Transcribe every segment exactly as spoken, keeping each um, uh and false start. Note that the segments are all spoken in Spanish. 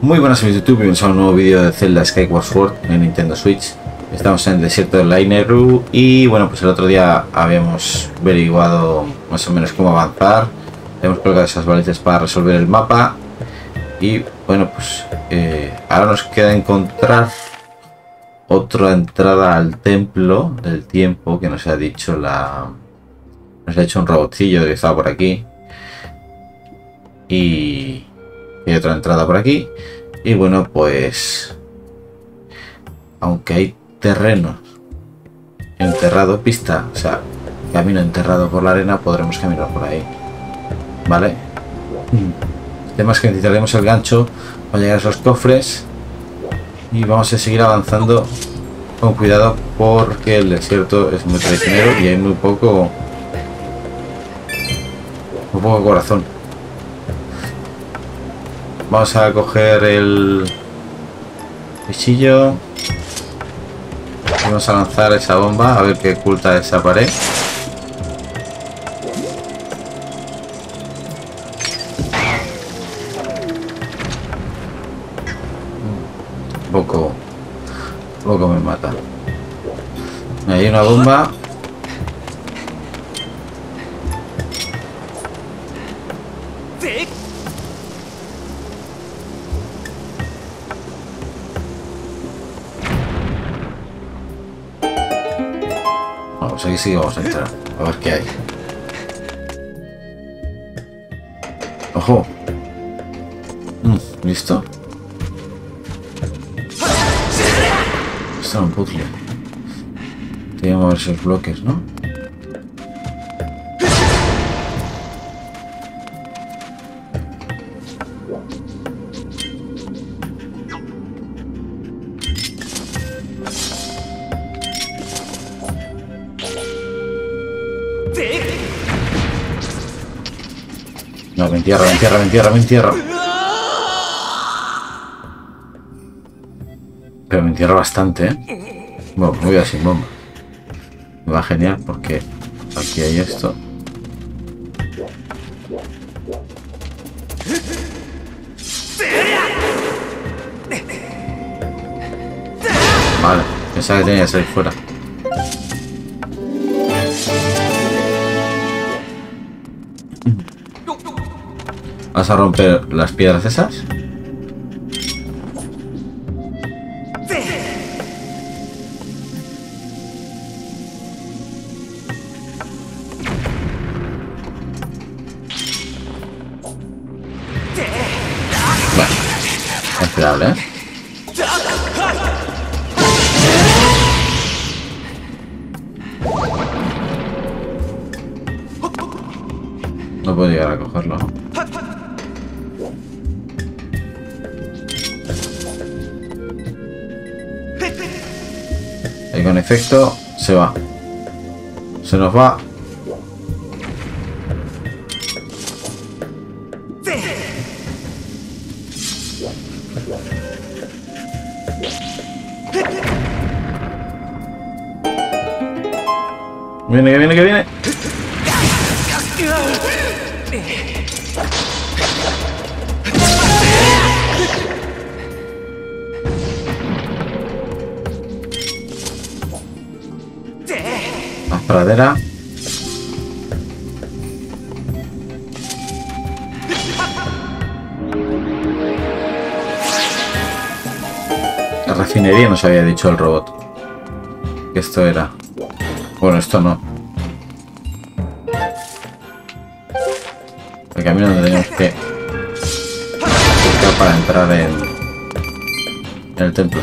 Muy buenas a YouTube, bienvenidos a un nuevo vídeo de Zelda Skyward Sword en Nintendo Switch. Estamos en el desierto de Lanayru y bueno, pues el otro día habíamos averiguado más o menos cómo avanzar. Hemos colocado esas balizas para resolver el mapa y bueno, pues eh, ahora nos queda encontrar otra entrada al templo del tiempo que nos ha dicho la... nos ha hecho un robotcillo que estaba por aquí. Y... y otra entrada por aquí. Y bueno, pues aunque hay terrenos enterrado, pista, o sea, camino enterrado por la arena, podremos caminar por ahí, ¿vale? El tema es que necesitaremos el gancho para llegar a esos cofres y vamos a seguir avanzando con cuidado porque el desierto es muy traicionero y hay muy poco muy poco corazón. Vamos a coger el cuchillo y vamos a lanzar esa bomba a ver qué oculta esa pared. Poco, poco me mata. Hay una bomba. Vamos, aquí sí vamos a entrar. A ver qué hay. Ojo. Mm, ¿listo? Esto es un puzzle. Tengo que mover esos bloques, ¿no? No, me entierra, me entierra, me entierra, me entierra. Pero me entierra bastante, ¿eh? Bueno, me voy a sin bomba. Me va genial porque aquí hay esto. Vale, pensaba que tenía que salir fuera. Vas a romper las piedras esas. Bueno, esperable, ¿eh? No puedo llegar a cogerlo, ¿no? Y con efecto se va. Se nos va. Viene, que viene, que viene. La pradera. La refinería nos había dicho el robot que esto era. Bueno, esto no. El camino donde tenemos que buscar para entrar en, en el templo.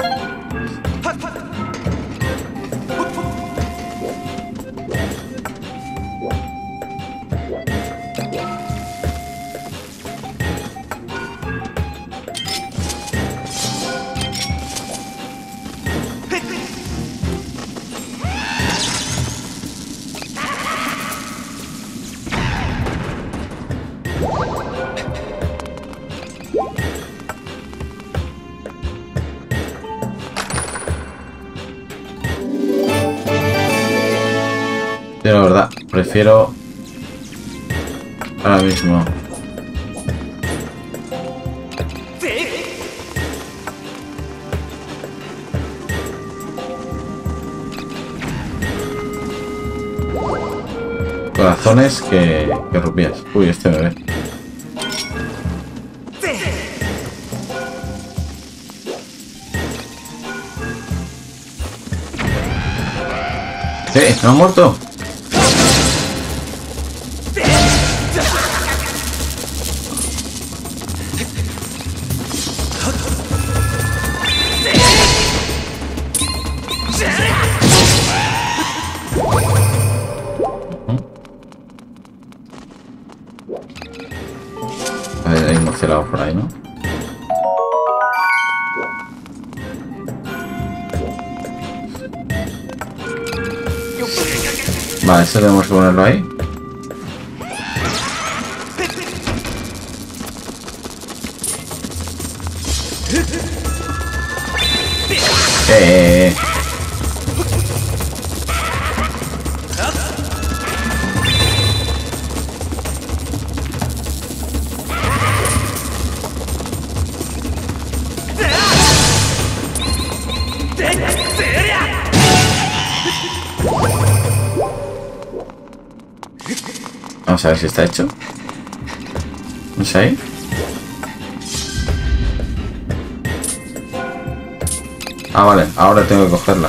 Yo la verdad prefiero ahora mismo corazones que, que rupias. Uy, este me ve. ¡Eh! ¿No ha muerto? A ver, hay murciélagos por ahí, ¿no? Vale, eso tenemos que ponerlo ahí. Eh. Vamos a ver si está hecho. No sé. Ah, vale. Ahora tengo que cogerla.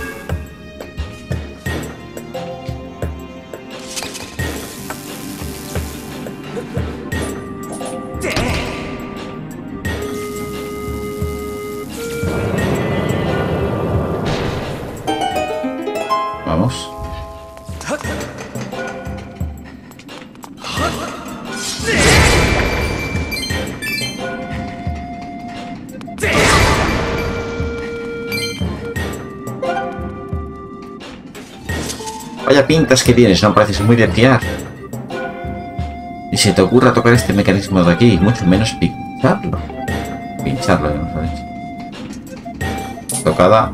Vamos. Vaya pintas que tienes, no pareces muy de fiar. Y si te ocurra tocar este mecanismo de aquí, mucho menos pincharlo. Pincharlo, ya nos ha dicho. Tocada.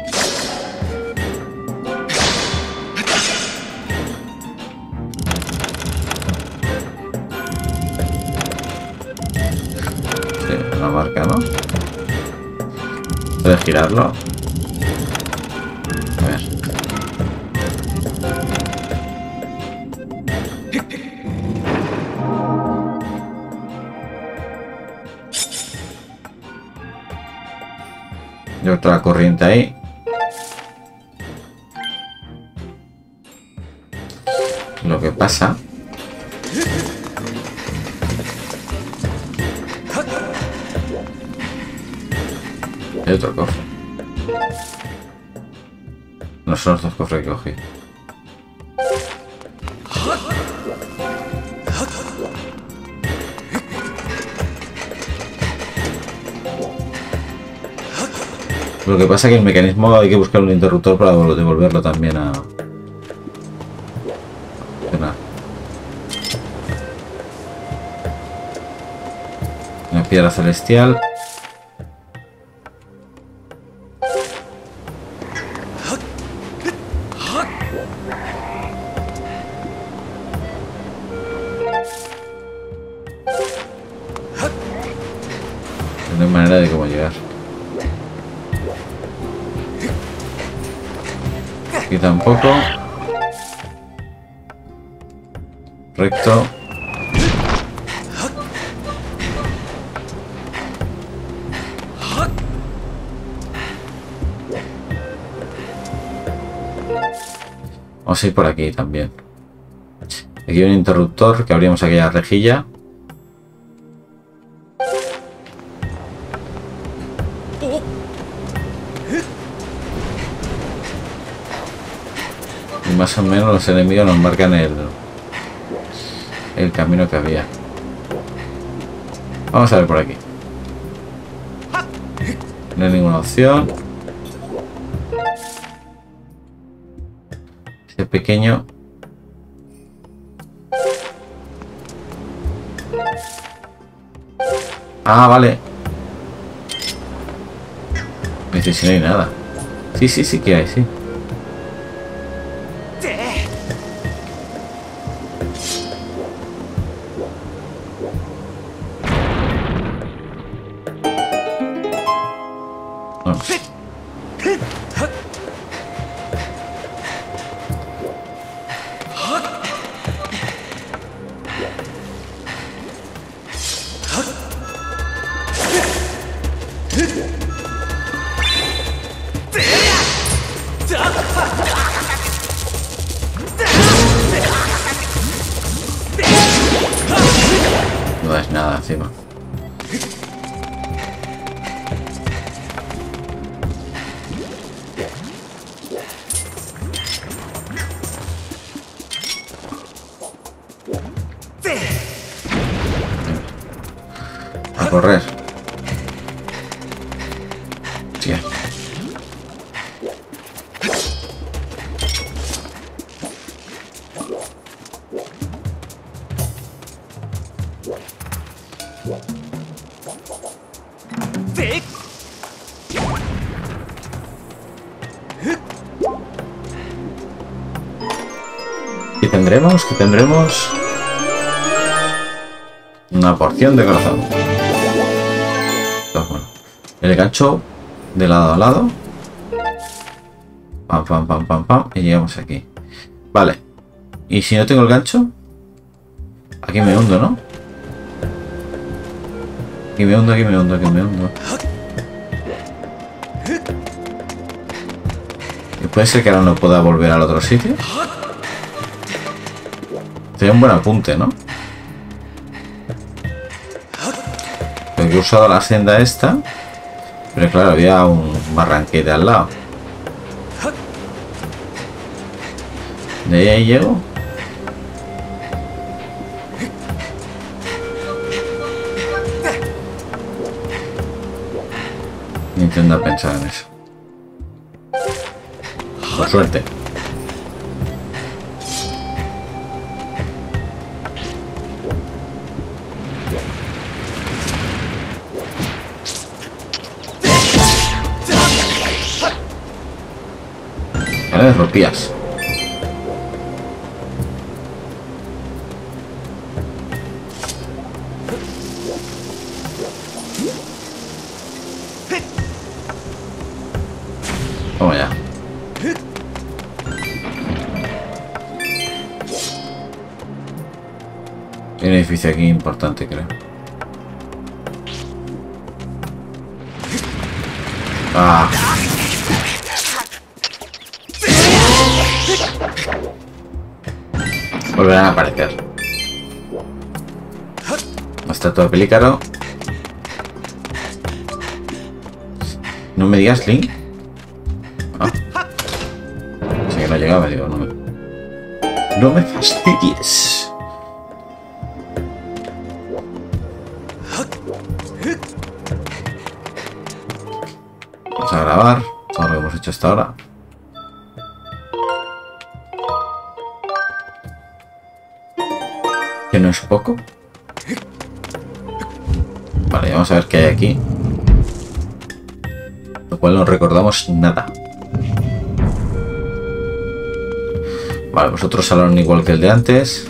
Sí, una marca, ¿no? Puedes girarlo. A ver. Y otra corriente ahí. Lo que pasa hay otro cofre. No son los dos cofres que cogí. Lo que pasa es que el mecanismo hay que buscar un interruptor para devolverlo también a funcionar. Una piedra celestial. No hay manera de cómo llegar. Aquí tampoco. Recto. Vamos a ir por aquí también. Aquí hay un interruptor que abrimos aquella rejilla. Y más o menos los enemigos nos marcan el, el camino que había. Vamos a ver por aquí. No hay ninguna opción. Este pequeño. Ah, vale. Me dice si no hay nada. Sí, sí, sí que hay, sí. Vamos. es nada encima. A correr. Sí. ¿Qué tendremos? ¿Qué tendremos? Una porción de corazón. Entonces, bueno, el gancho de lado a lado. Pam, pam, pam, pam, pam. Y llegamos aquí. Vale. Y si no tengo el gancho, aquí me hundo, ¿no? Aquí me hundo, aquí me hundo, aquí me hundo. ¿Y puede ser que ahora no pueda volver al otro sitio? Sería un buen apunte, ¿no? Porque he usado la senda esta. Pero claro, había un barranquete al lado. ¿De ahí llego? Intenta pensar en eso. Por suerte. Vale, rompías. Vamos ya. Hay un edificio aquí importante, creo. Ah. Volverán a aparecer. Una estatua de pelícaro. No me digas Link. Ah. Sí que no llegaba, digo, no me... No me fastidies. Vamos a grabar todo lo que hemos hecho hasta ahora. Que no es poco. Vale, vamos a ver qué hay aquí. Lo cual no recordamos nada. Vale, pues otro salón igual que el de antes.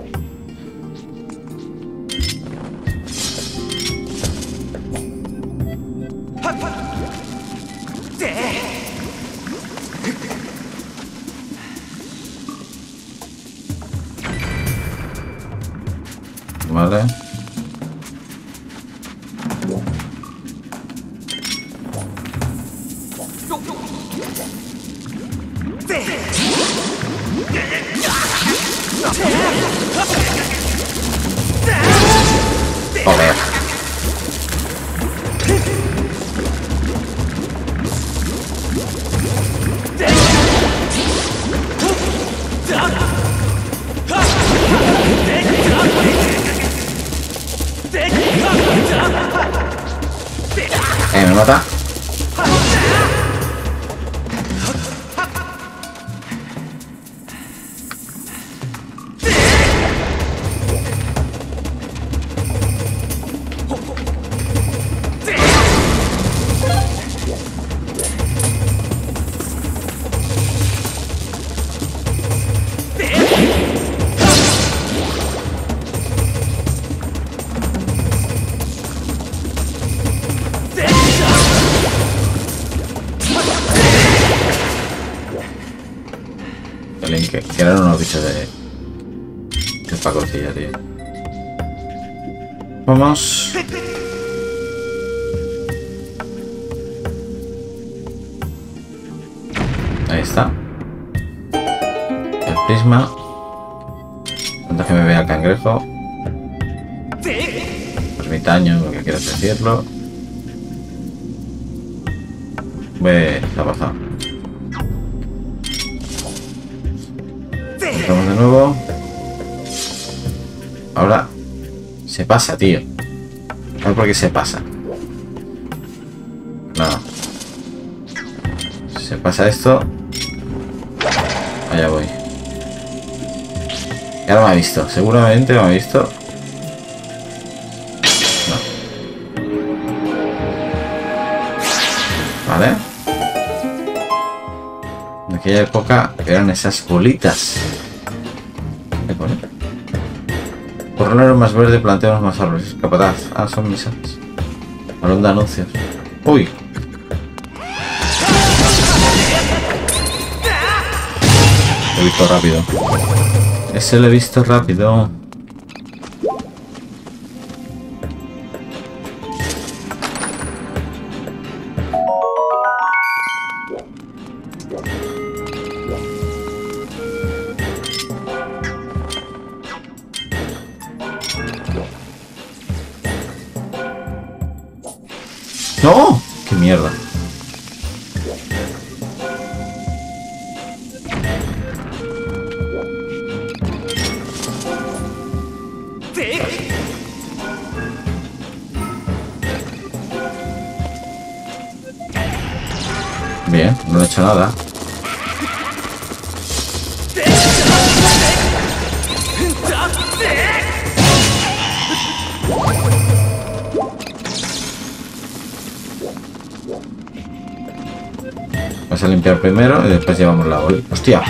Vale. Joder. Eh, me mata. Que, que eran unos bichos de... de pacotilla, tío. Vamos. Ahí está. El prisma. Antes que me vea el cangrejo. ermitaño, lo que quieras decirlo. Ve, ¿qué ha pasado? Entramos de nuevo. Ahora se pasa, tío. A ver por qué se pasa. No. Se pasa esto. Allá voy. Y ahora me ha visto. Seguramente me ha visto. No. Vale. En aquella época eran esas bolitas. ¿Qué pone? Corronero más verde, planteamos más árboles. Capataz. Ah, son mensajes. Balón de anuncios. Uy. Lo he visto rápido. Ese lo he visto rápido. ¡No! ¡Qué mierda! Bien, no he hecho nada. Vas a limpiar primero y después llevamos la bola. ¡Hostia!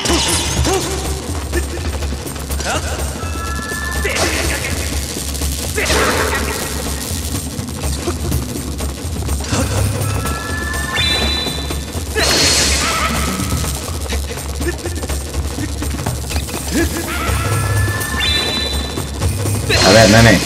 A ver, nene.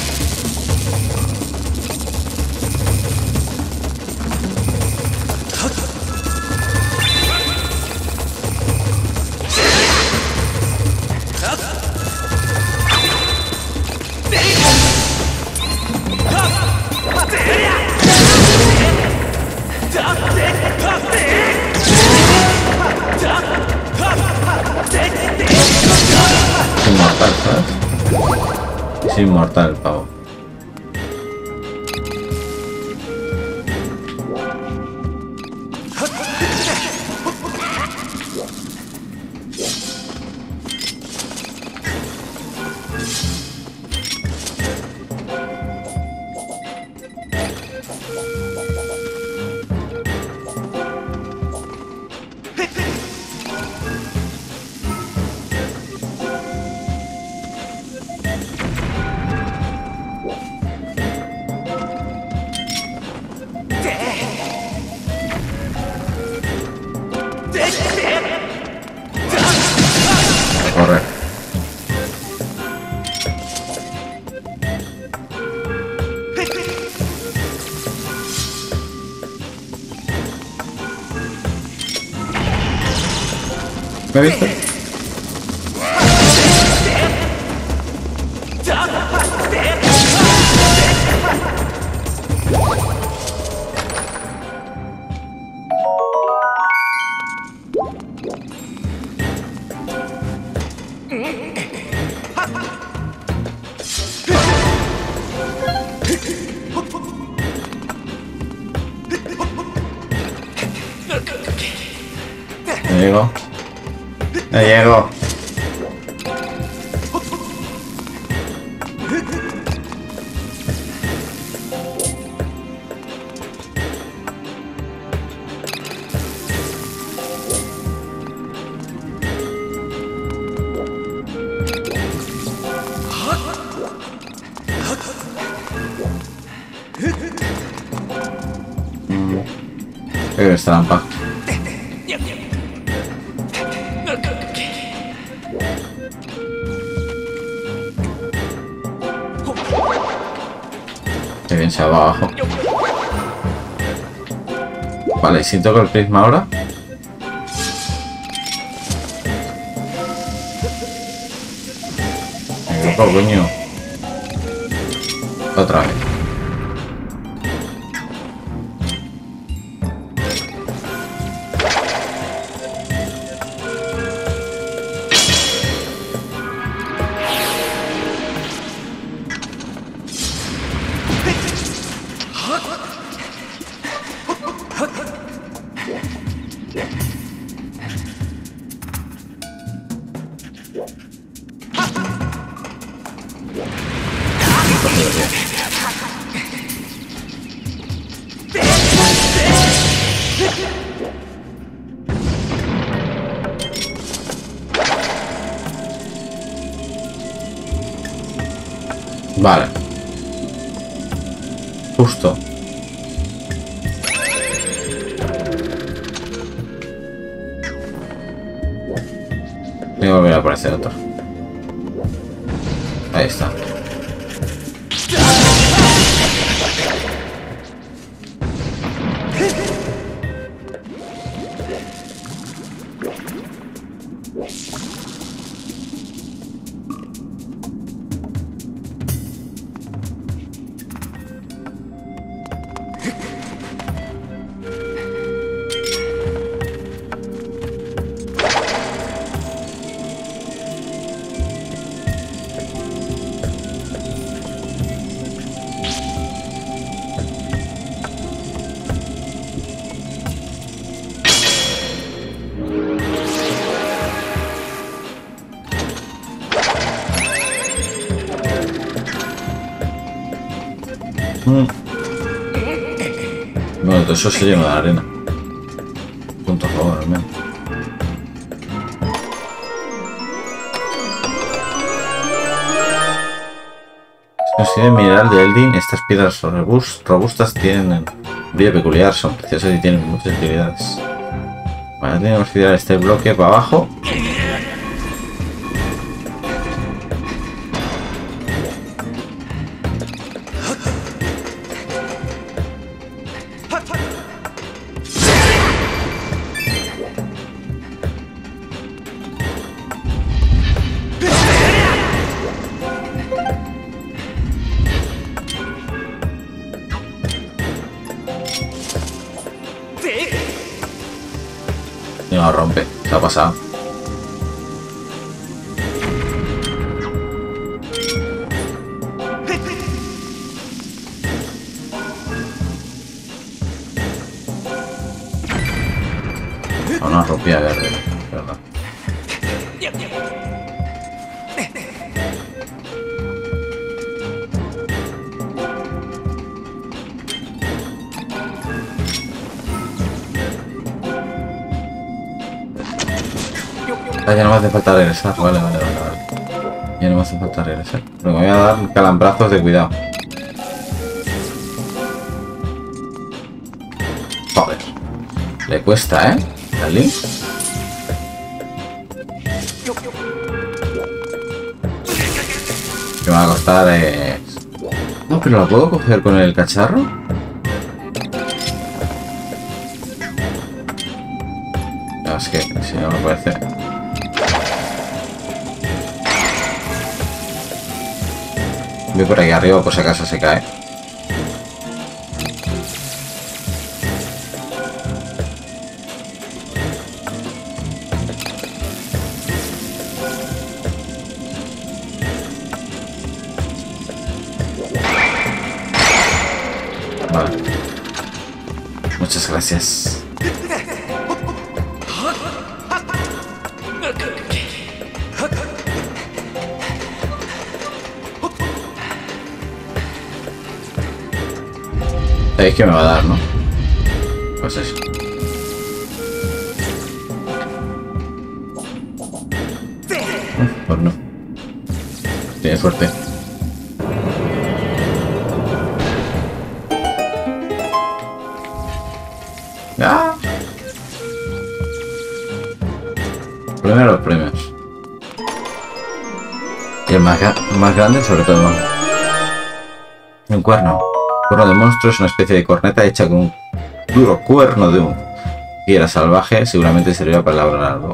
Es inmortal, ¿sabes? Es inmortal el pavo. Corre. ¿Me has visto? No llego. No llego. Creo que es trampa. Qué bien se va abajo. Vale, si toco el prisma ahora. Me toco, coño. Otra vez. Vale. Justo. Voy a volver a aparecer otro. Ahí está. Mm. Bueno, todo eso se llena de arena. Punto a favor, al menos. Se considera mineral de Eldin. Estas piedras robustas tienen un brillo peculiar, son preciosas y tienen muchas utilidades. Vale, tenemos que tirar este bloque para abajo. Y no rompe, se ha pasado. No, no rompía verde, verdad. Ah, ya no me hace falta regresar. Vale, vale, vale, vale. Ya no me hace falta regresar. Pero me voy a dar calambrazos de cuidado. Joder. Le cuesta, ¿eh? ¿Dale? Que me va a costar es... No, pero ¿la puedo coger con el cacharro? No, es que si no me parece... Voy por aquí arriba por si acaso se cae. Vale. Muchas gracias. Sabéis que me va a dar, ¿no? Pues eso. Pues no. Tiene suerte. ¡Ah! Primero los premios. Y el más, más grande sobre todo. Un cuerno. Cuerno de monstruo es una especie de corneta hecha con un duro cuerno de un fiera salvaje. Seguramente servirá para elaborar algo.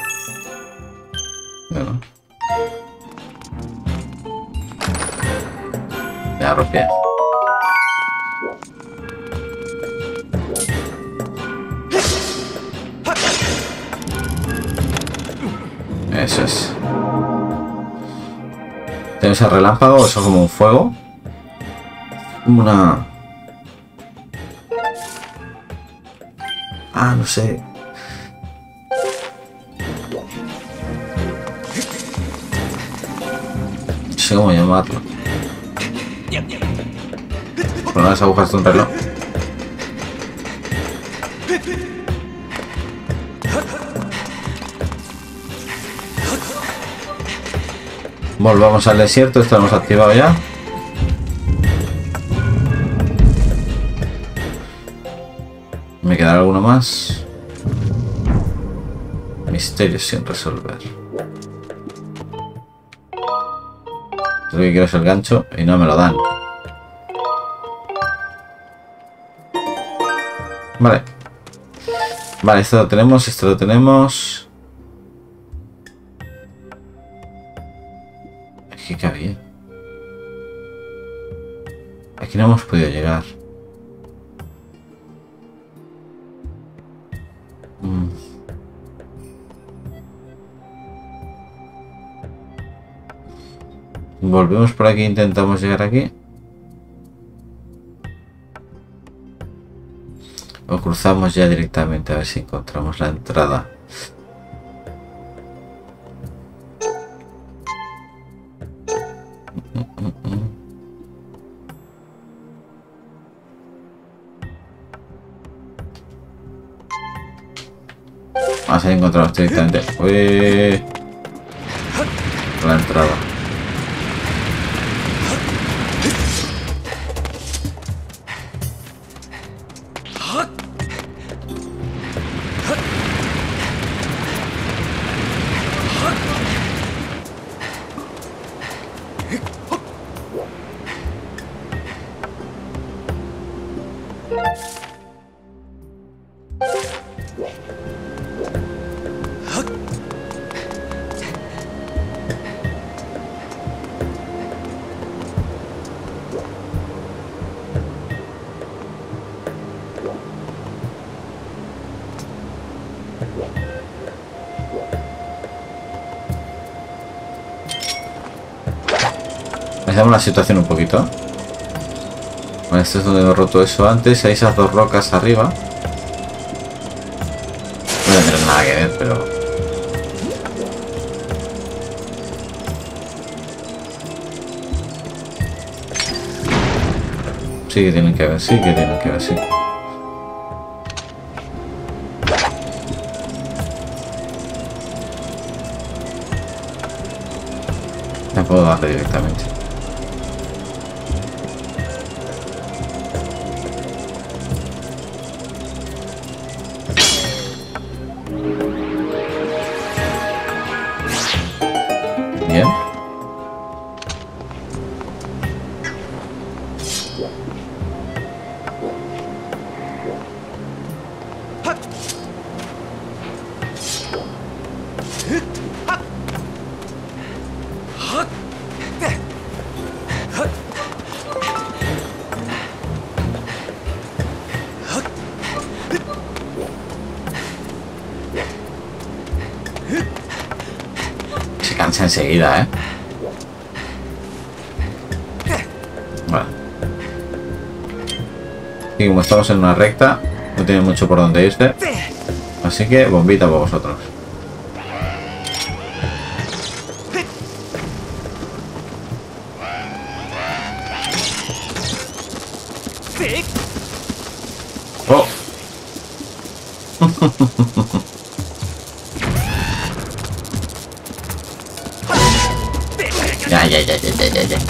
Bueno. Ya rompí. Eso es. ¿Tienes el relámpago? Eso es como un fuego. Una... Ah, no sé. No sé cómo llamarlo. Con las agujas de un reloj. Volvamos al desierto, esto lo hemos activado ya. ¿Me quedará alguno más? Misterios sin resolver. Lo que quiero es el gancho y no me lo dan. Vale. Vale, esto lo tenemos, esto lo tenemos. Aquí cabía. Aquí no hemos podido llegar. Mm. Volvemos por aquí, intentamos llegar aquí. O cruzamos ya directamente a ver si encontramos la entrada. Vamos a encontrarnos directamente. Uy. La entrada. Hacemos la situación un poquito. Vale, esto es donde hemos roto eso antes. Hay esas dos rocas arriba. No tendrán nada que ver, pero... Sí que tienen que ver, sí que tienen que ver, sí. No puedo darle directamente. Bien. Se cansa enseguida, ¿eh? Vale. Y como estamos en una recta, no tiene mucho por donde irse. Así que bombita para vosotros. ¡Oh! Ya, ya, ya, ya, ya, ya, ya.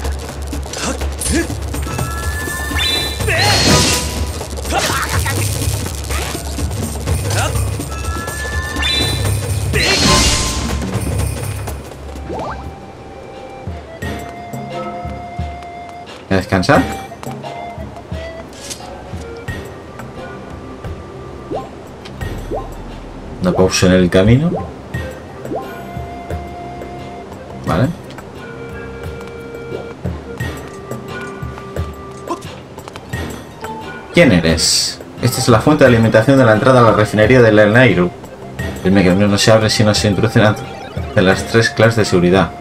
¿A descansar? Una pausa en el camino. Vale. ¿Quién eres? Esta es la fuente de alimentación de la entrada a la refinería de Lanayru. El mecanismo no se abre si no se introducen de las tres claves de seguridad.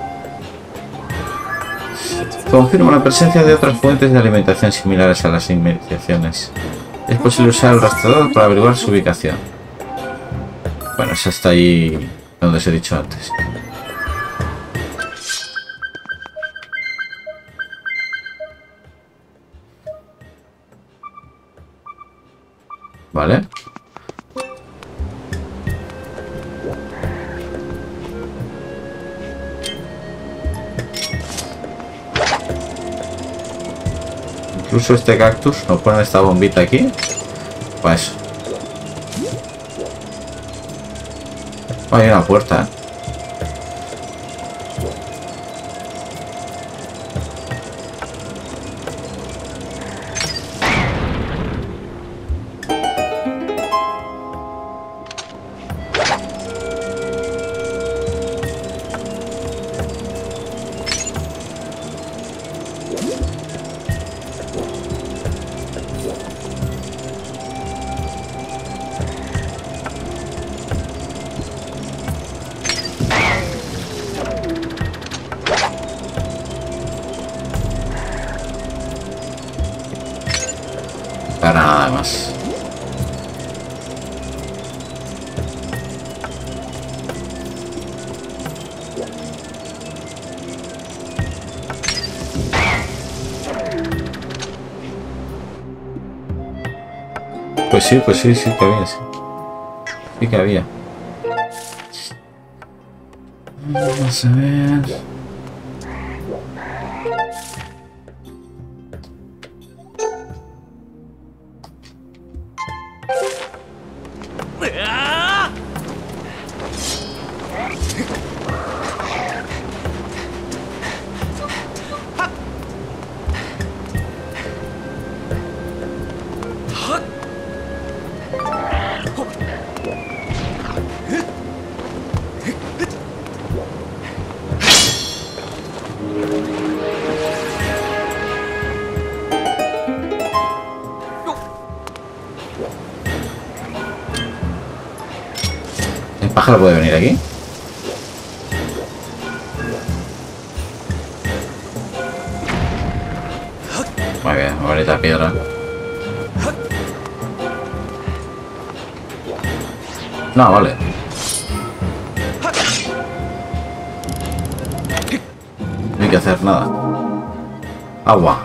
Confirma la presencia de otras fuentes de alimentación similares a las inmediaciones. Es posible usar el rastreador para averiguar su ubicación. Bueno, eso está ahí donde os he dicho antes. Vale. Incluso este cactus, nos ponen esta bombita aquí. Para eso. Oh, hay una puerta, ¿eh? Para nada más. Pues sí, pues sí, sí que había, sí. Sí que había. Vamos a ver. ¿El pájaro puede venir aquí? Muy bien, bonita piedra. No, vale. No hay que hacer nada. Agua.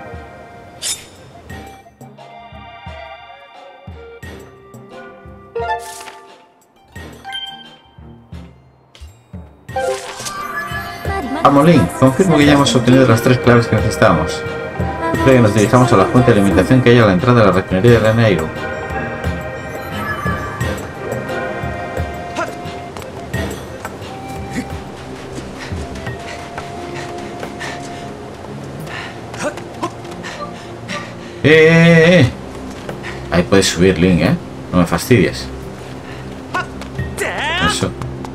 Amolín, confirmo que ya hemos obtenido las tres claves que necesitábamos. Creo que nos dirijamos a la fuente de alimentación que hay a la entrada de la refinería de Lanayru. ¡Eh, eh, eh! Ahí puedes subir, Link, ¿eh? No me fastidies. Eso.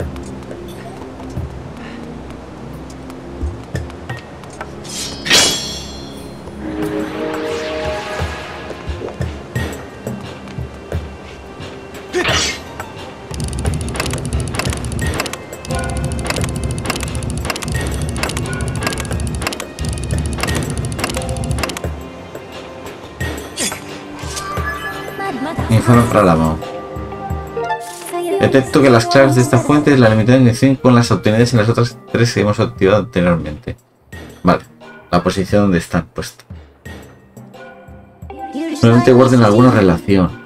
Informe para la mano. Detecto que las claves de esta fuente es la limitación con las obtenidas en las otras tres que hemos activado anteriormente. Vale, la posición donde están puestas. Probablemente guarden alguna relación.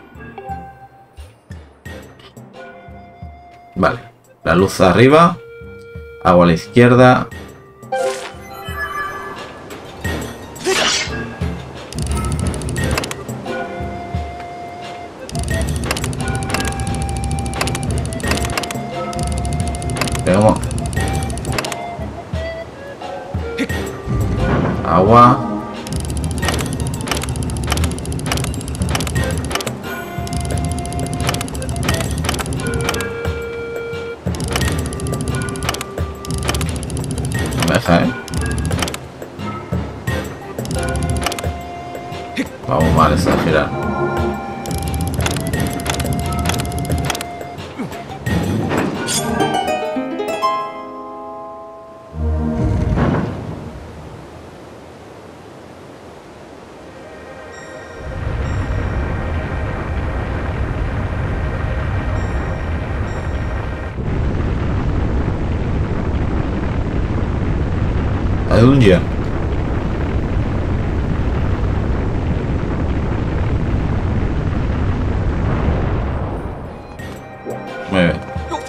Vale, la luz arriba, agua a la izquierda. Pegamos. Agua. No me deja, ¿eh? Vamos mal esta gira. Hay un día. Muy bien.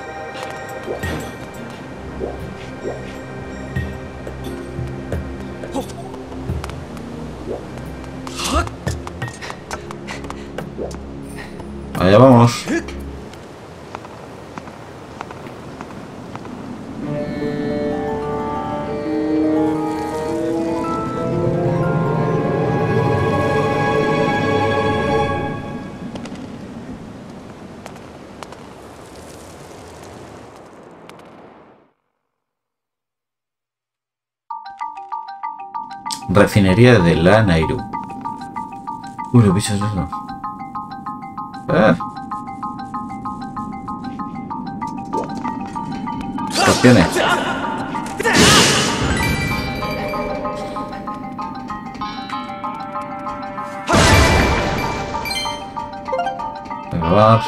Allá vamos. Refinería de la Nairu. Uy, los bichos esos. Ah. Escorpiones. Venga, vamos.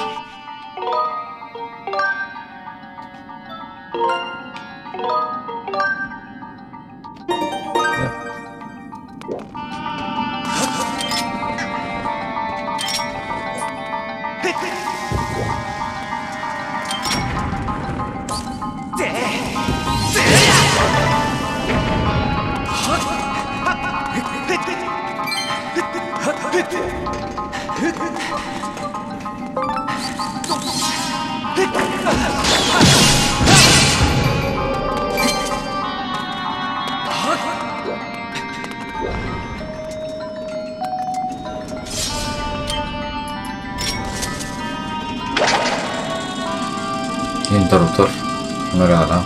Interruptor. No me queda nada.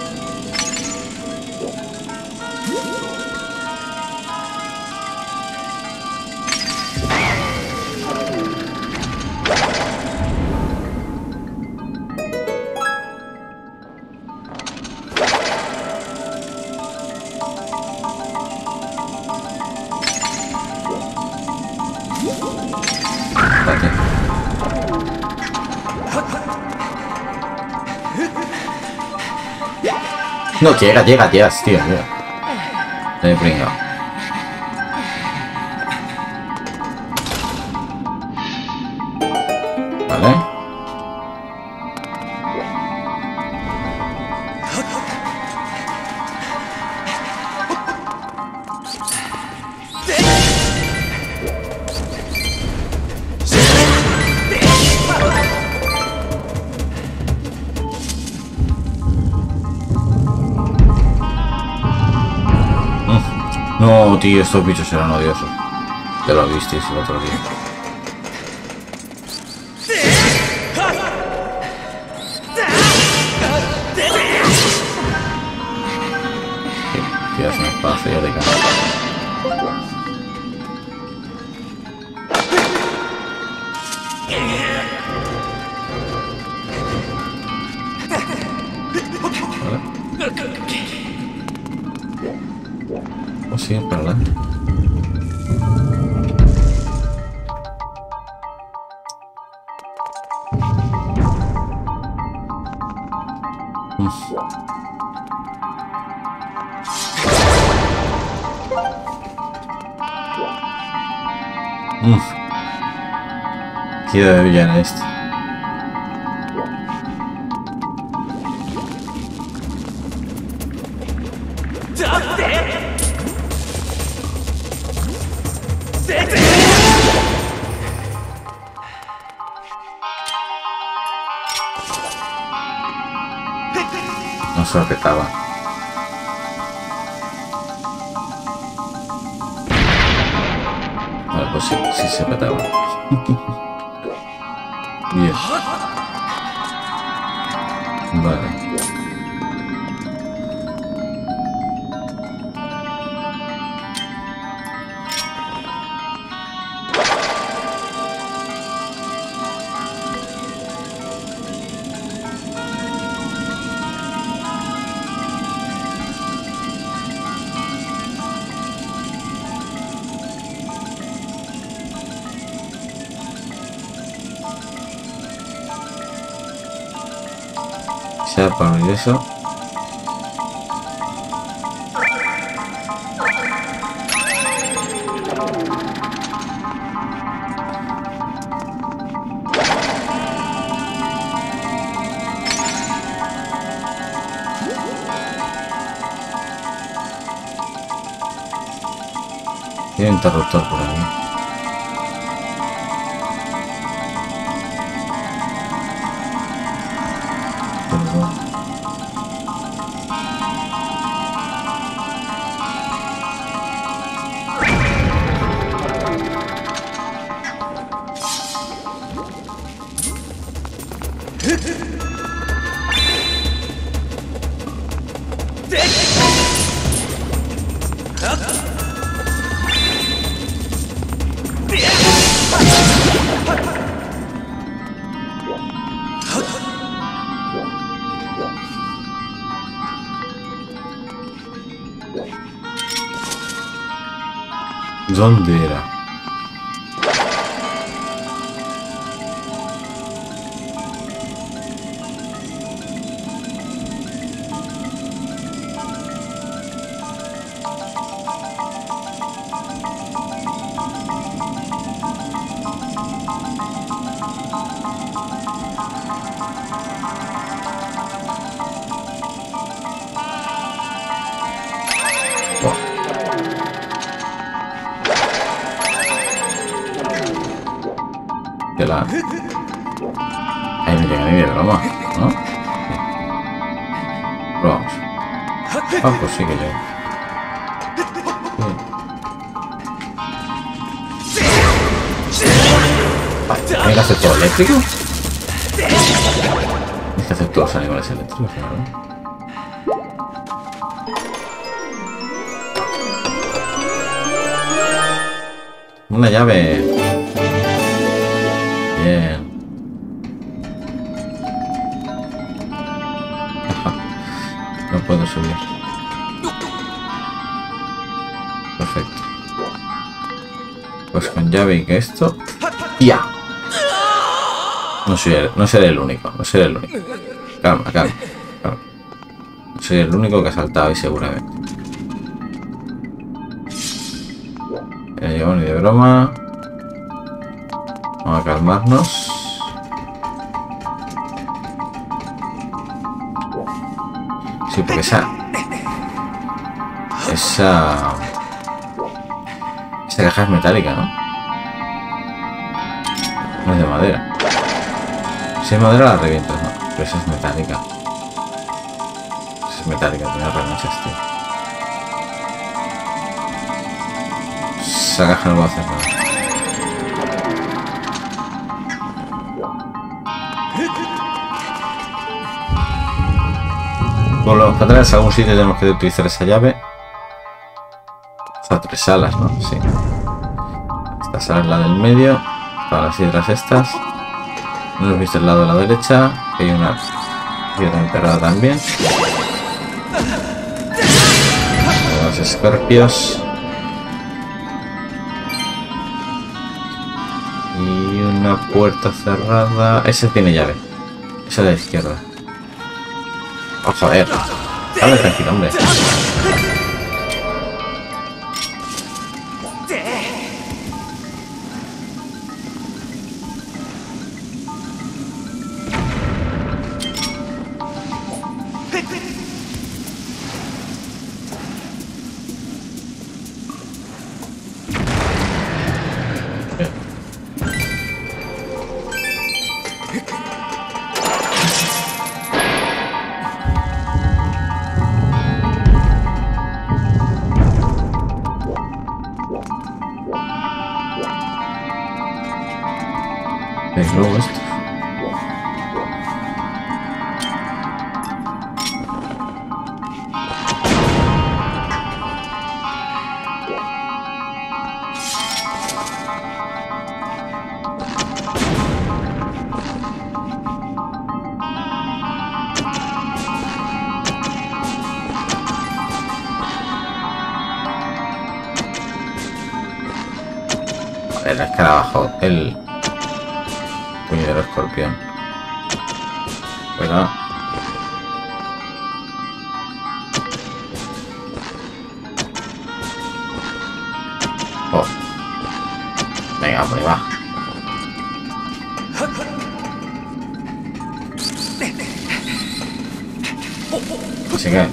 No, llega, llega, llegas, tío, llega. Me he pringado. Vale. No, tío, estos bichos eran odiosos. Ya lo visteis el otro día. Tío, es un espacio ya de cara. O sí, para adelante. Mm. Mm. Queda de villano este. No se apretaba. Vale, pues sí, sí se apretaba. Bien. Vale. sea para abrir eso. Tiene un interruptor por aquí. ¿Dónde era? La... Ahí no llega ni de broma, ¿no? Sí. Probamos. Ah, pues sí que llega. Ah, ¿hay que hacer todo eléctrico? Hay que hacer todos los animales eléctricos, ¿no? Una llave. Bien. No puedo subir. Perfecto. Pues con llave y que esto. ¡Ya! No soy el, no seré el único. No seré el único. Calma, calma, calma. No soy el único que ha saltado ahí seguramente. Ya llegó ni de broma. Vamos a calmarnos. Sí, porque esa... Esa... Esa caja es metálica, ¿no? No es de madera. Si es madera la revientas, ¿no? Pero esa es metálica. Esa es metálica, tiene renoches, tío. Esa caja no va a hacer nada. Volvemos para atrás, a algún sitio tenemos que utilizar esa llave. O sea, tres salas, ¿no? Sí. Esta sala es la del medio. Para las hiedras estas. No hemos visto el lado de la derecha. Hay una piedra enterrada también. Los escorpios. Y una puerta cerrada. Esa tiene llave. Esa es la izquierda. Oh, joder. Dale tranquilo, hombre. ¿Veis luego esto? El escarabajo, el puñetero escorpión. Pero Oh. Venga, por ahí va. Así que...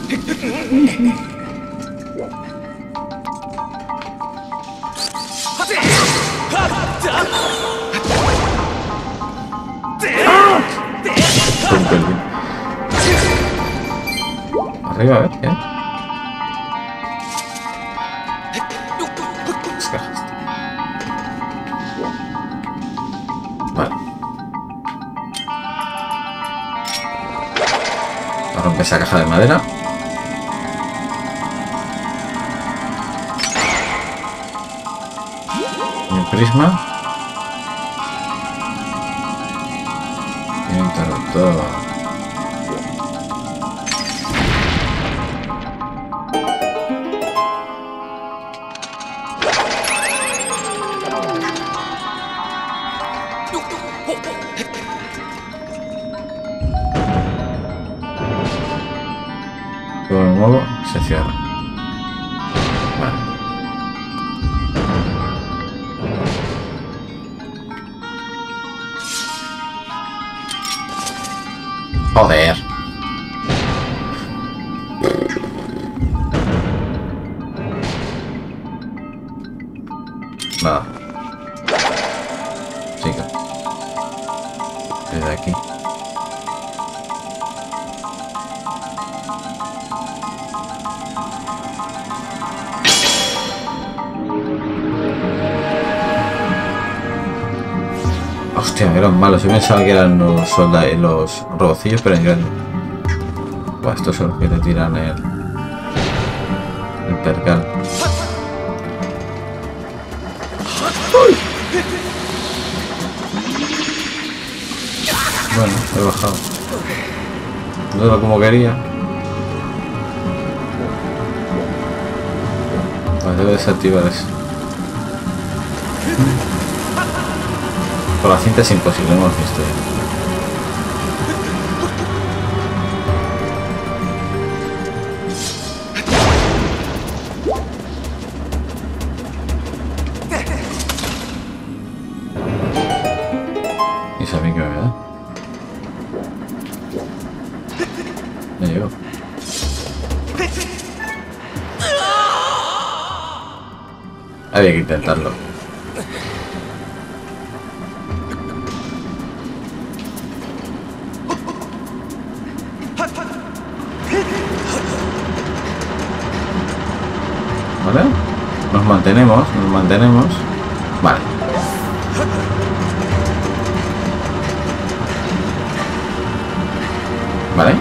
Arriba, a ver, ¿qué? Vale. A romper esa caja de madera. Y un prisma. Y un interruptor. Todo de nuevo se cierra. Vale. Joder. Nada. Chica. Desde aquí. Hostia, eran malos. Yo pensaba que eran los soldados, los robocillos, pero en grande. Buah, estos son los que te tiran el, el percal. ¡Uy! Bueno, he bajado. No era como quería. Vale, debo desactivar eso. Por la cinta es imposible, hemos visto ya. ¿Y eso a mí qué me da? Me llego. Había que intentarlo. ¿Vale? Nos mantenemos, nos mantenemos. Vale. Vale.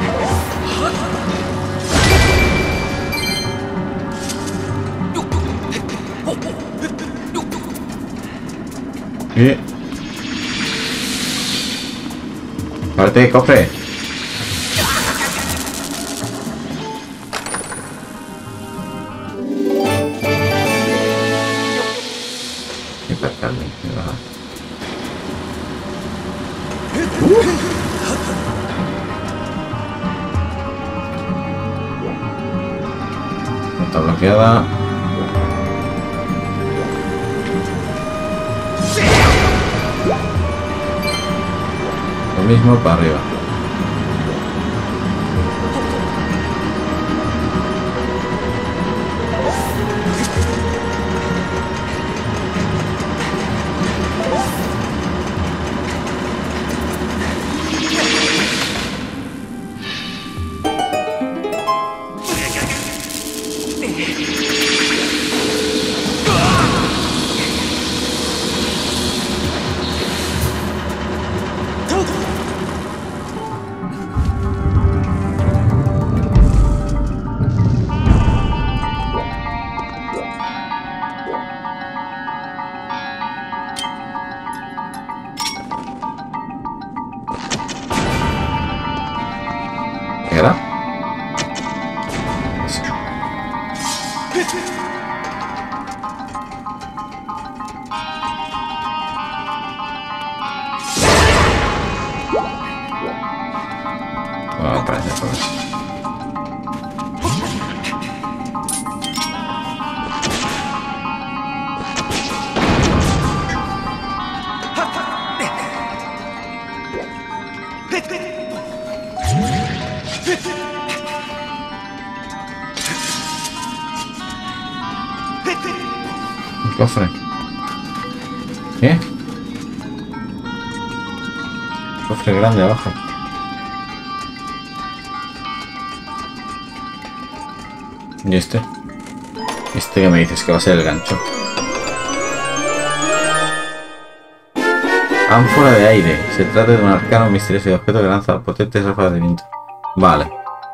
Y... parte, cofre. Está bloqueada. Lo mismo para arriba. ¿Qué era? Sí. Bueno, parece por eso. Un cofre. ¿Qué? Cofre grande abajo. ¿Y este? ¿Este que me dices que va a ser el gancho? Ánfora de aire. Se trata de un arcano misterioso y objeto que lanza potentes ráfagas de viento. Vale.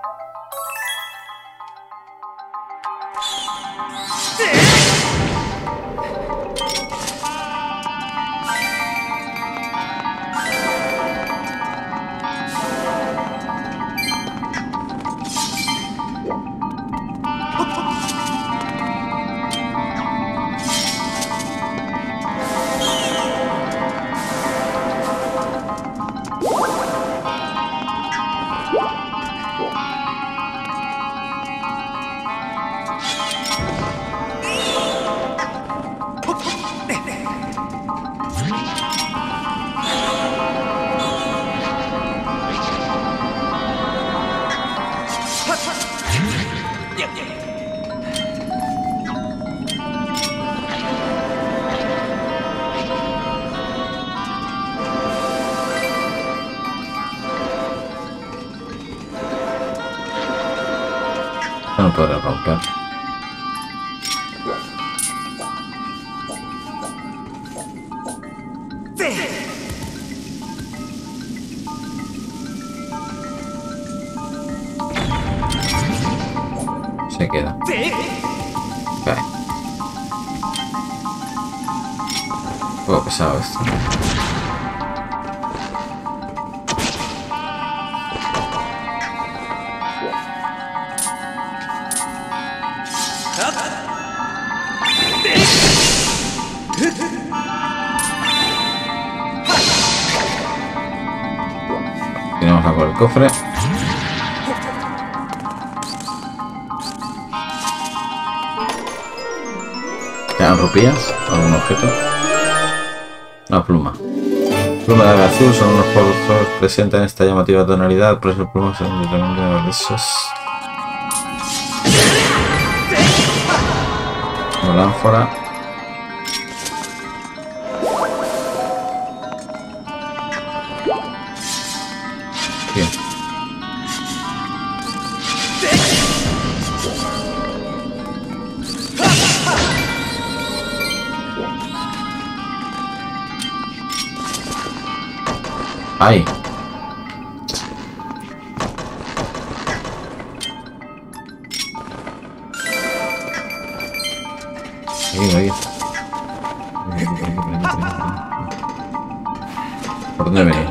No podré romper. Se queda. Cae. Un poco pesado esto. Tenemos a por el cofre. ¿Quedan rupias? ¿Algún objeto? Una pluma. Pluma de ave azul son unos polvos que presentan esta llamativa tonalidad, por eso plumas son de esos. Una ánfora. Bien. ¡Ay! Ahí, ahí. ¿Por dónde venía?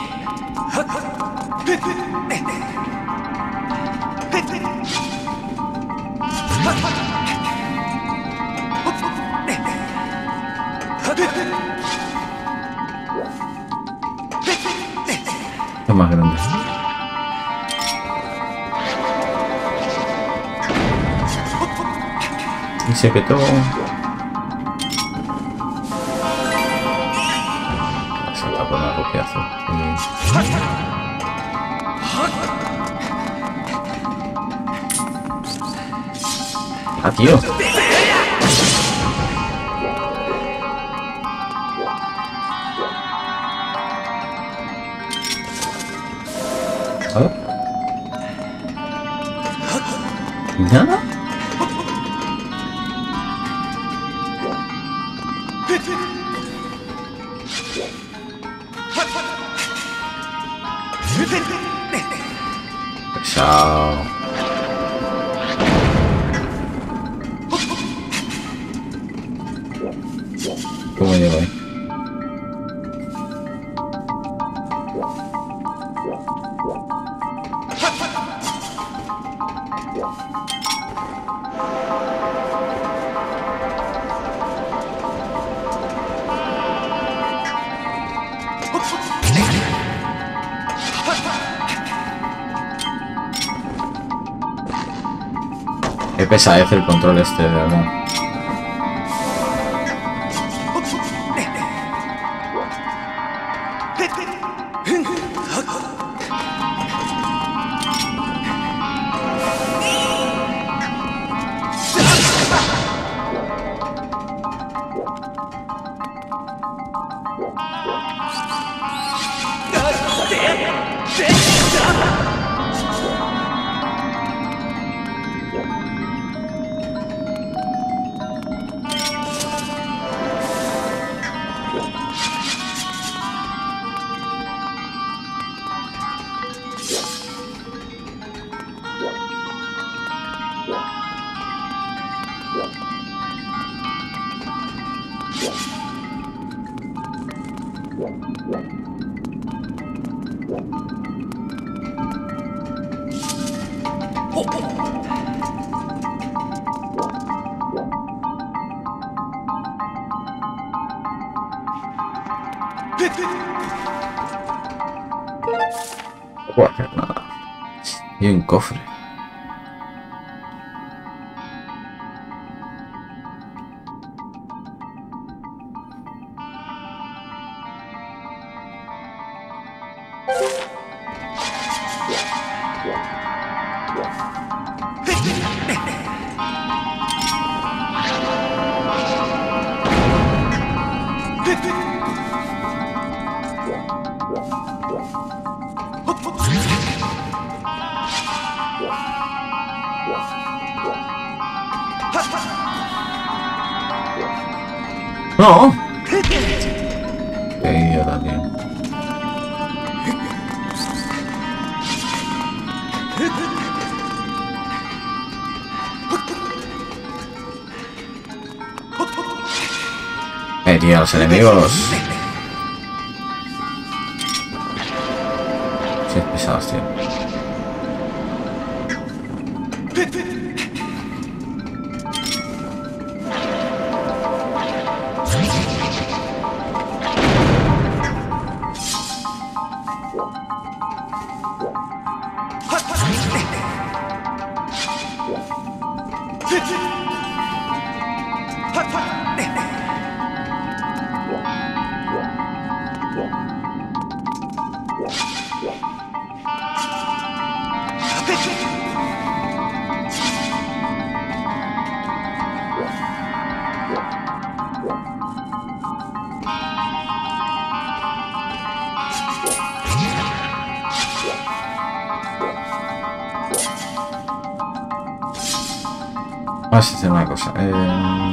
Es más grande. Y se petó. Se va a poner rupiazo. ¡Ah, tío! A ver. ¿Nada? Pesado. ¿Cómo llego ahí? Qué pesadez el control este, de verdad. No puedo hacer nada. Y un cofre. No. Qué idiota, tío. Eh, tío, los enemigos. Sí, pesados, tío. Vamos a hacer una cosa. Eh...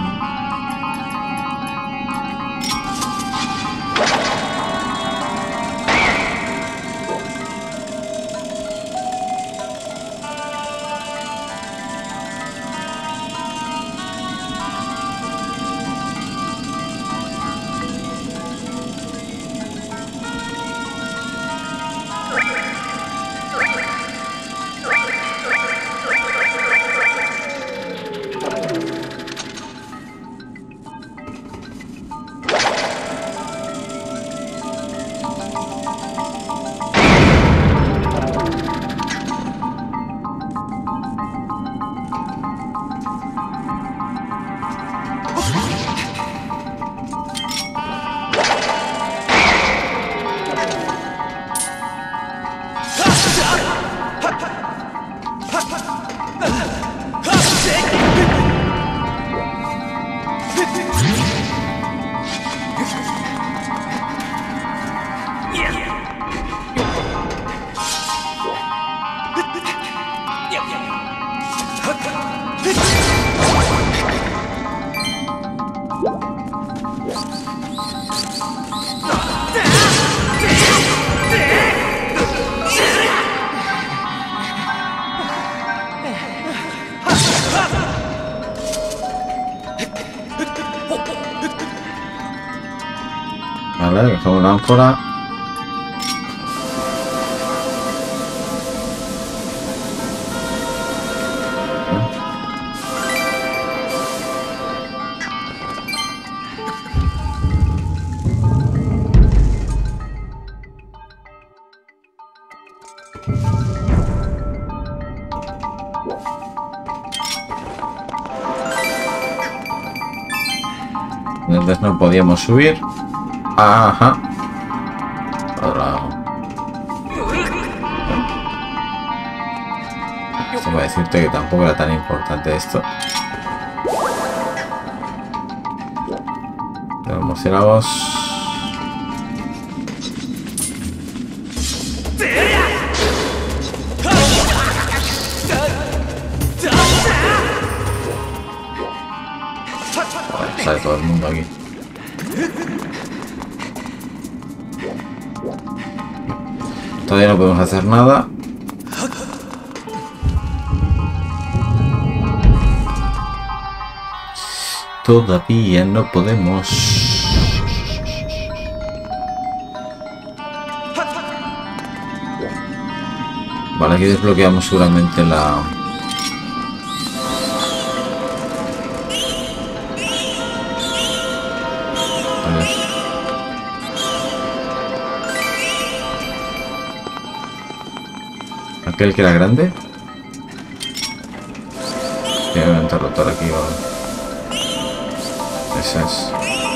Vale, dejamos la ánfora. Entonces no podíamos subir. Ajá. Otro lado. Esto va a decirte que tampoco era tan importante esto. De los murciélagos. Joder, sale todo el mundo aquí. Todavía no podemos hacer nada. todavía no podemos. Vale, aquí desbloqueamos seguramente la... A ver. Aquel que era grande. Voy a interrotar aquí, vale. Esa es.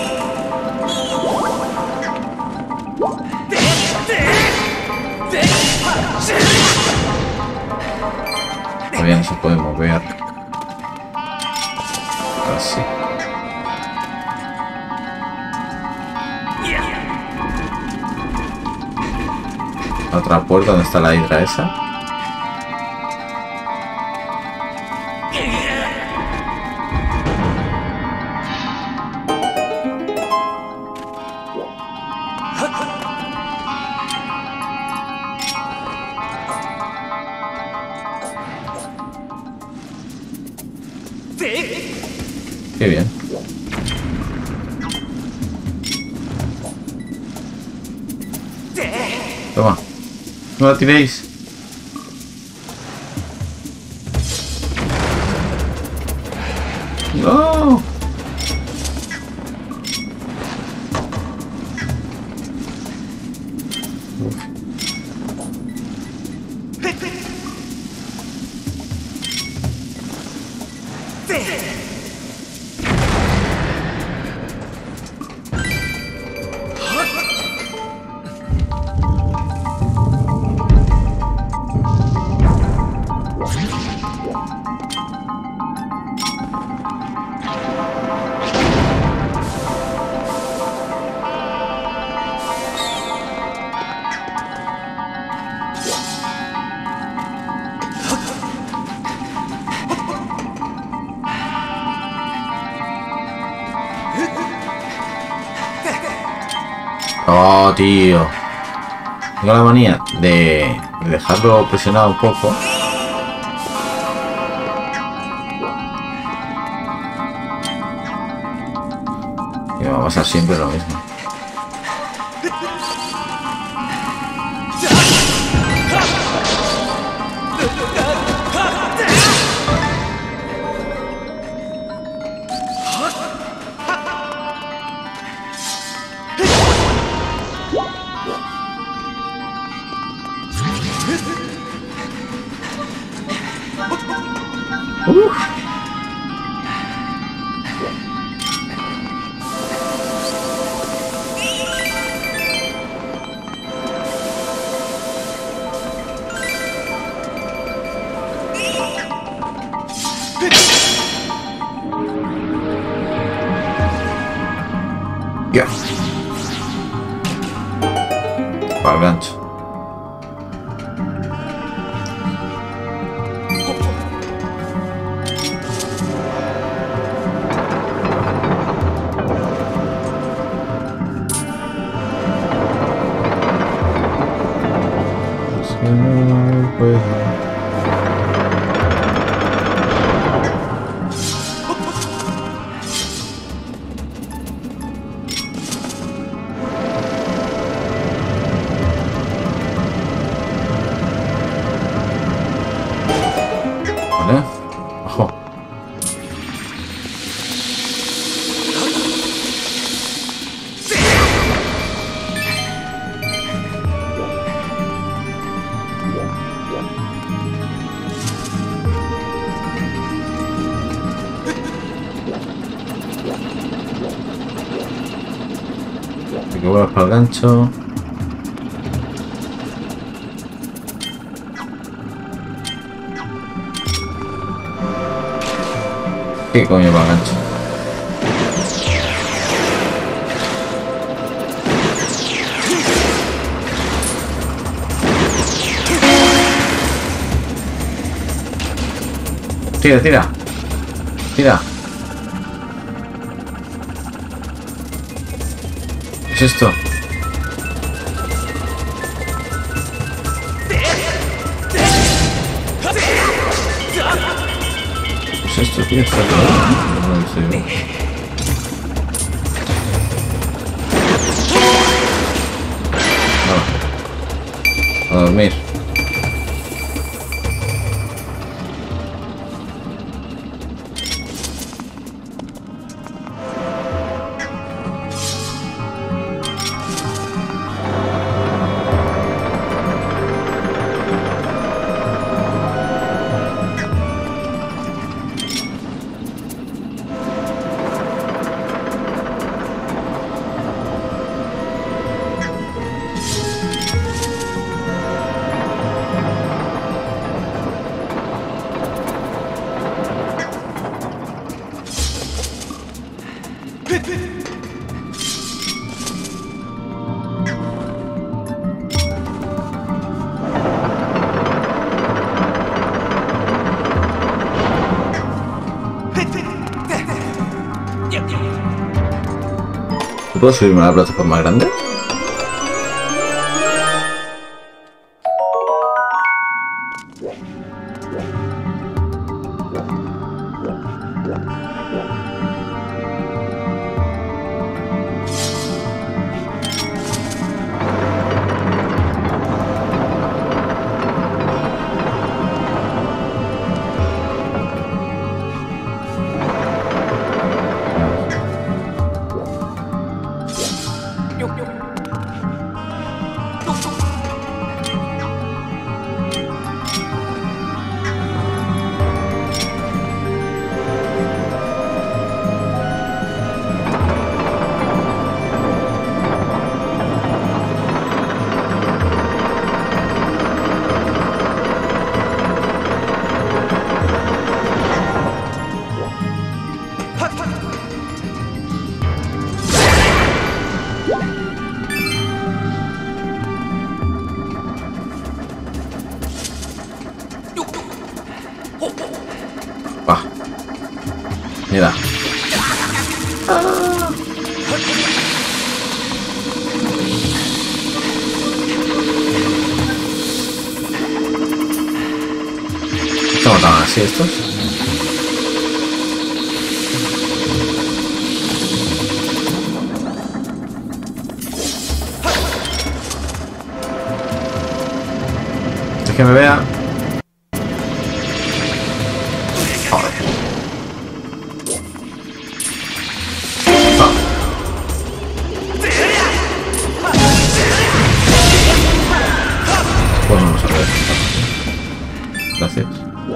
Todavía no se puede mover. Así. Otra puerta, ¿dónde está la hidra esa? Qué bien. Toma. No la tiréis. No. Oh, tío. Tengo la manía de dejarlo presionado un poco. Y va a pasar siempre lo mismo. Uf. Ya. Para el gancho. Vale, ojo. Hay que volver para el gancho. ¿Qué coño va el gancho? Tira, tira. Tira. ¿Qué es esto? ¿Qué es esto, tío? Está claro, ¿no? No lo sé. A dormir. ¿Puedo subirme a la plataforma grande? Va. Mira. ¿Se mataban así estos? Es que me vea. Gracias.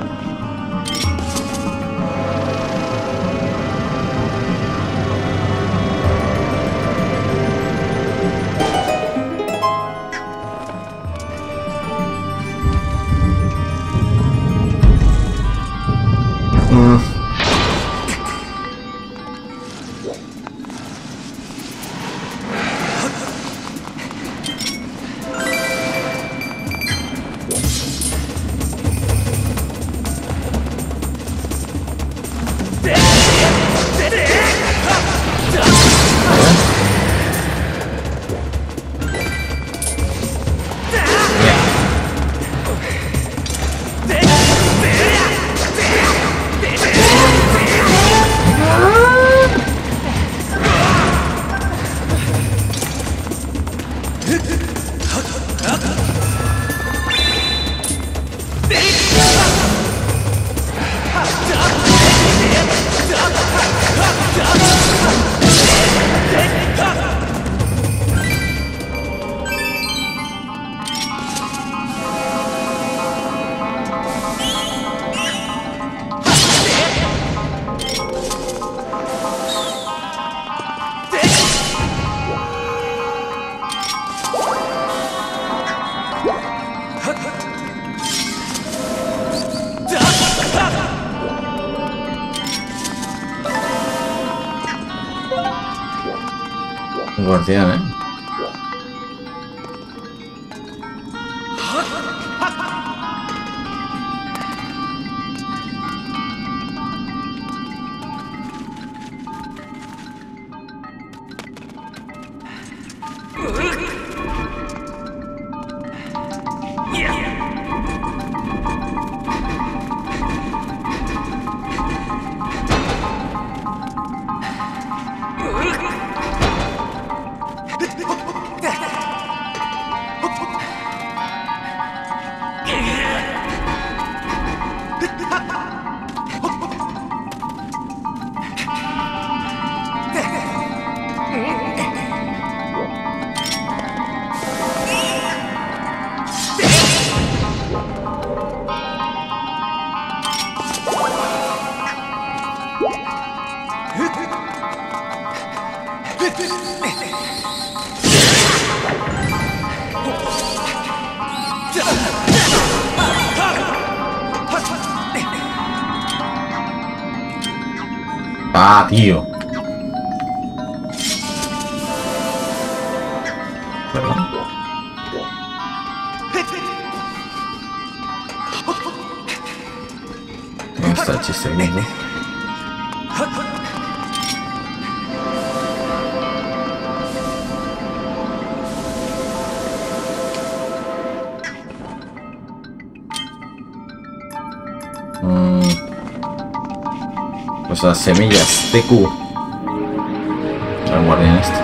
Mm. Un guardián, ¿eh? Ah, tío. Perdón. ¿Dónde está el chiste aquí, no? Pues las semillas T Q. El guardián este.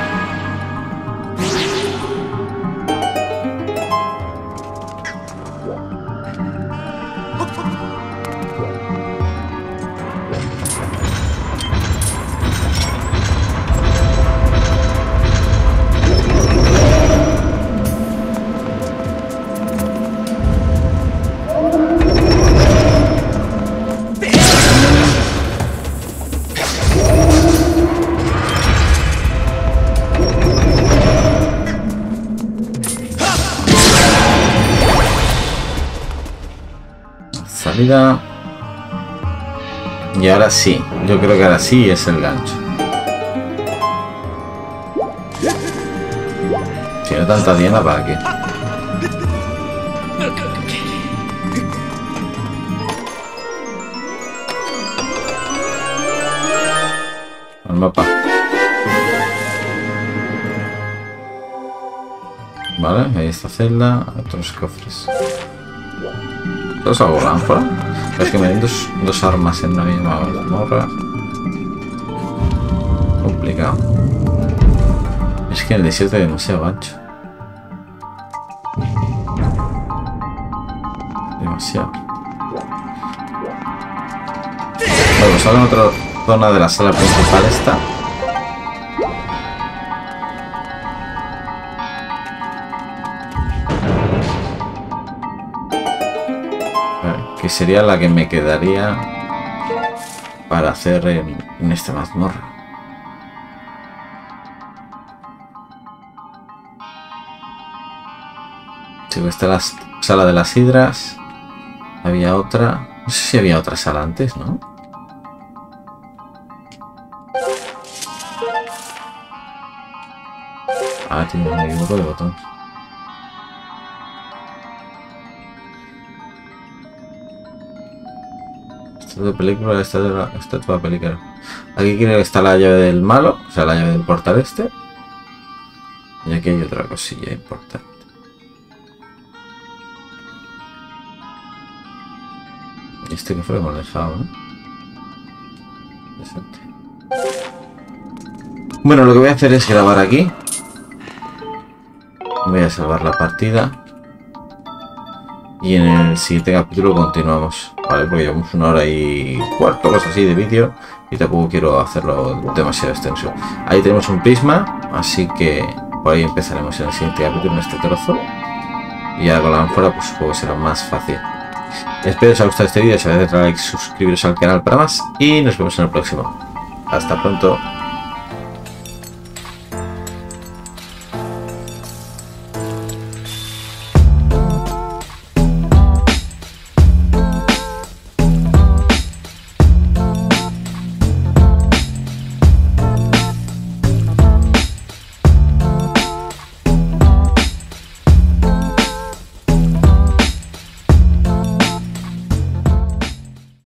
Salida. Y ahora sí, yo creo que ahora sí es el gancho. Si no tanta diana, ¿para qué? El mapa. Vale, ahí está celda, otros cofres. ¿Todos algo lámpara? Es que me den dos, dos armas en la misma morra. Complicado. Es que en el desierto hay demasiado gancho. Demasiado. Bueno, pues ahora en otra zona de la sala principal está. Que sería la que me quedaría para hacer en, en esta mazmorra. Sí, está la sala de las hidras. Había otra. No sé si había otra sala antes, ¿no? Ah, tiene un equivoco de botón. De película, esta de la estatua de película. Aquí creo que está la llave del malo, o sea, la llave del portal este. Y aquí hay otra cosilla importante. Y este que fue lo hemos dejado, ¿no? Interesante. Bueno, lo que voy a hacer es grabar aquí. Voy a salvar la partida. Y en el siguiente capítulo continuamos, ¿vale? Porque llevamos una hora y cuarto, cosas así de vídeo. Y tampoco quiero hacerlo demasiado extenso. Ahí tenemos un prisma, así que por ahí empezaremos en el siguiente capítulo, en este trozo. Y ahora con la ánfora, pues supongo que será más fácil. Espero que os haya gustado este vídeo. Si os ha like, suscribiros al canal para más. Y nos vemos en el próximo. Hasta pronto.